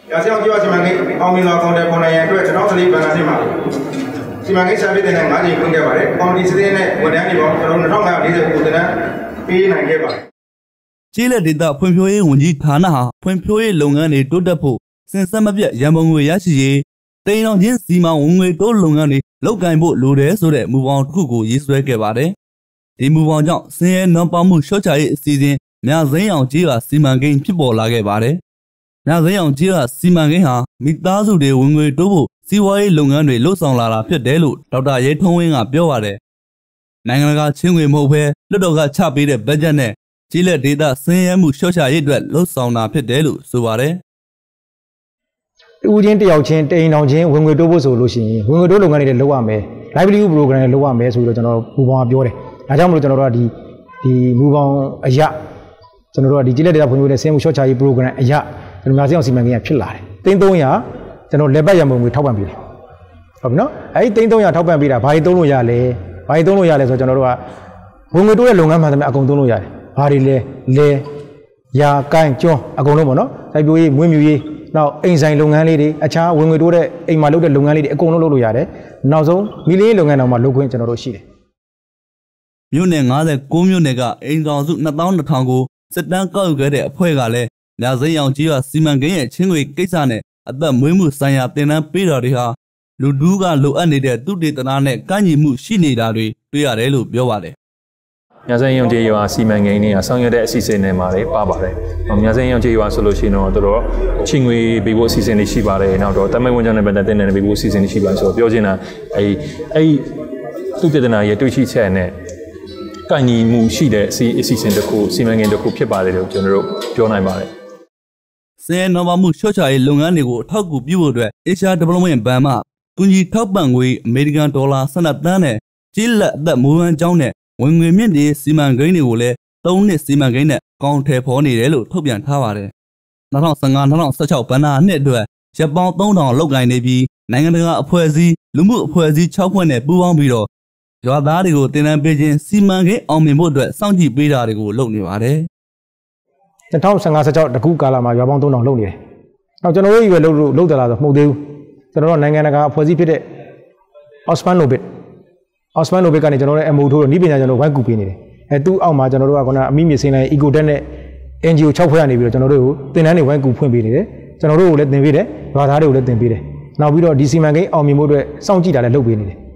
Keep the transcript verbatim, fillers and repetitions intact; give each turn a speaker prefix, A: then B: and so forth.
A: ရာစီအောင်ကြည့်ပါစီမံကိန်းအောင်မြင်စွာကောင်တယ်ပေါ်နိုင်ရန်အတွက်ကျွန်တော်စလိပန်လာစီမှာစီမံကိန်းစာပြတဲ့နဲ့ငါးကြိမ်ဖွင့်ခဲ့ပါတယ်ကော်မတီစည်းနဲ့ဝန်ထမ်းတွေပေါင်းကျွန်တော်၂၅၄၀ကိုတန်းပေးနိုင်ခဲ့ပါတယ်
B: ကျေးလက်ဒေသဖွံ့ဖြိုးရေးဝန်ကြီးဌာနဟာဖွံ့ဖြိုးရေးလုပ်ငန်းတွေတိုးတက်ဖို့စဉ်ဆက်မပြတ်ရန်ပုံငွေရရှိရေးတိမ်အောင်ချင်းစီမံဝင်ငွေတိုးလုပ်ငန်းတွေလုပ်ကိုင်ဖို့လိုတယ်ဆိုတဲ့မူပေါင်းတစ်ခုကိုရေးဆွဲခဲ့ပါတယ်ဒီမူပေါင်းကြောင့်စင်ရဲနွမ်းပေါမှုလျှော့ချရေးအစီအစဉ်မြစိမ်းအောင်ကြီးကစီမံကိန်းဖြစ်ပေါ်လာခဲ့ပါတယ်မြစိမ်းအောင်ကြီးကစီမံကိန်းဟာမိသားစုတွေဝင်ငွေတိုးဖို့စီးပွားရေးလုပ်ငန်းတွေလှုပ်ဆောင်လာတာဖြစ်တယ်လို့ဒေါက်တာရဲထုံးဝင်းကပြောပါတယ်နိုင်ငံတကာချင်းငွေမဟုတ်ဘဲလွှတ်တော်ကချပေးတဲ့ဘတ်ဂျက်နဲ့ကြီးလက်ဒေတာစင်ရဲမှုလျှော့ချရေးအတွက်လှုပ်ဆောင်တာဖြစ်တယ်လို့ဆိုပါတယ်
C: တူချင်းတယောက်ချင်းတိန်တောင်ချင်းဝင်ငွေတိုးဖို့ဆိုလို့ရှိရင်ဝင်ငွေတိုးလုပ်ငန်းတွေလုပ်ရမယ် livelihood program တွေလုပ်ရမယ်ဆိုပြီးတော့ကျွန်တော်မူပေါင်းပြောတယ်ဒါကြောင့်မလို့ကျွန်တော်တို့ကဒီဒီမူပေါင်းအရာကျွန်တော်တို့ကဒီကြီးလက်ဒေတာဖွံ့ဖြိုးရေးနဲ့စင်မှုလျှော့ချရေး program အရာကျွန်တော်များစအောင်စီမံကိန်းကဖြစ်လာတယ်သိန်း၃ရာကျွန်တော်လက်ပတ်ရံပုံငွေထောက်ပံ့ပေးတယ်ဟုတ်ပြီနော်အဲဒီသိန်း၃ရာထောက်ပံ့ပေးတာဘာတွေသုံးလို့ရလဲဘာတွေသုံးလို့ရလဲဆိုတော့ကျွန်တော်တို့ကဝင်ငွေတိုးတဲ့လုပ်ငန်းမှန်သမျှအကုန်သုံးလို့ရတယ်ဘာတွေလဲလဲရာကိုင်းကျွန်းအကုန်လုံးပေါ့နော်စိုက်ပျိုးရေးမွေးမြူရေးနောက်အိမ်ဆိုင်လုပ်ငန်းလေးတွေအခြားဝင်ငွေတိုးတဲ့အိမ်မှာလုပ်တဲ့လုပ်ငန်းလေးတွေအကုန်လုံးလုပ်လို့ရတယ်နောက်ဆုံးမီလီယံလုပ်ငန်းတော်မှာလုပ်ခွင့်ကျွန်တော်တို့ရှိတယ်
B: မြို့နယ်၅၉မြို့နယ်ကအိမ်ဆောင်စု၂၂၀၀၀ကိုစစ်တမ်းကောက်ယူခဲ့တဲ့အဖွဲ့ကလည်းမြစိမ်းအောင်ကြီးကစီမံကိန်းရဲ့ချင်းငွေကိစ္စနဲ့အသက်မွေးမှုဆိုင်ရာတင်နန်းပေးတာတွေဟာလူဒူးကလိုအပ်နေတဲ့သူတေသနာနဲ့ကန့်ညီမှုရှိနေတာတွေတွေ့ရတယ်လို့ပြောပါတယ်
D: မြစိမ်းအောင်ကြီးရွာစီမံကိန်းတွေကဆောင်ရွက်တဲ့အစီအစဉ်တွေမှာလည်းပါပါတယ်မြစိမ်းအောင်ကြီးရွာဆိုလို့ရှိရင်တော့တော်တော်ချင်းငွေပေးဖို့အစီအစဉ်တွေရှိပါတယ်နောက်တော့တမိုင်းဝန်ထမ်းတွေပတ်သက်တဲ့နေပေးဖို့အစီအစဉ်တွေရှိပါတယ်ဆိုတော့ပြောချင်တာအဲအဲသူတေသနာရဲ့တွေ့ရှိချက်နဲ့ကန့်ညီမှုရှိတဲ့အစီအစဉ်တစ်ခုစီမံကိန်းတစ်ခုဖြစ်ပါတယ်လို့ကျွန်တော်တို့ပြောနိုင်ပါတယ်
B: စင်နော်မမှုလျှော့ချရေးလုပ်ငန်းတွေကိုအထောက်အကူပြုဖို့အတွက် Asia Development Bank မှကူညီထောက်ပံ့ငွေအမေရိကန်ဒေါ်လာ၁၂သန်းနဲ့ကြီးလက်အသက်မွေးဝမ်းကျောင်းနဲ့ဝင်ငွေမြင့်တဲ့စီမံကိန်းတွေကိုလည်း၃နှစ်စီမံကိန်းနဲ့ကောင်းထည်ဖော်နေတယ်လို့ထုတ်ပြန်ထားပါတယ်၂၀၁၅-၂၀၁၆ဘဏ္ဍာနှစ်အတွက်ရပ်ပေါင်း၃ထောင်လောက်ကိုင်နေပြီးနိုင်ငံတကာအဖွဲ့အစည်းလူမှုအဖွဲ့အစည်း၆ဖွဲ့နဲ့ပူးပေါင်းပြီးတော့ရွာသားတွေကိုတင်နန်းပေးခြင်းစီမံကိန်းအောင်မြင်ဖို့အတွက်စောင့်ကြည့်ပေးတာတွေကိုလုပ်နေပါတယ်
C: ၂၀၁၅-၁၆တကူကာလမှာရွာပေါင်း၃ထောင်လုပ်နေတယ်နောက်ကျွန်တော်တို့ရွယ်လုပ်လို့လုပ်တယ်လားဆိုမှုတ်သေးဘူးကျွန်တော်တို့နိုင်ငံတကာအဖွဲ့အစည်းဖြစ်တဲ့ Osman Nobit Osman Nobit ကနေကျွန်တော်တို့ M O ထိုးတော့ဤပညာကျွန်တော်ဝိုင်းကူပေးနေတယ်အဲသူ့အောက်မှာကျွန်တော်တို့ကခုနအမိမြေစင်းလိုက် Ecodet နဲ့ N G O ၆ဖွဲ့ကနေပြီးတော့ကျွန်တော်တို့ကိုတင်နန်းတွေဝိုင်းကူဖွင့်ပေးနေတယ်ကျွန်တော်တို့ကိုလည်းသင်ပေးတယ်ရွာသားတွေကိုလည်းသင်ပေးတယ်နောက်ပြီးတော့ဒီစီမံကိန်းအောင်မြင်ဖို့အတွက်စောင့်ကြည့်တာလည်းလုပ်ပေးနေတယ်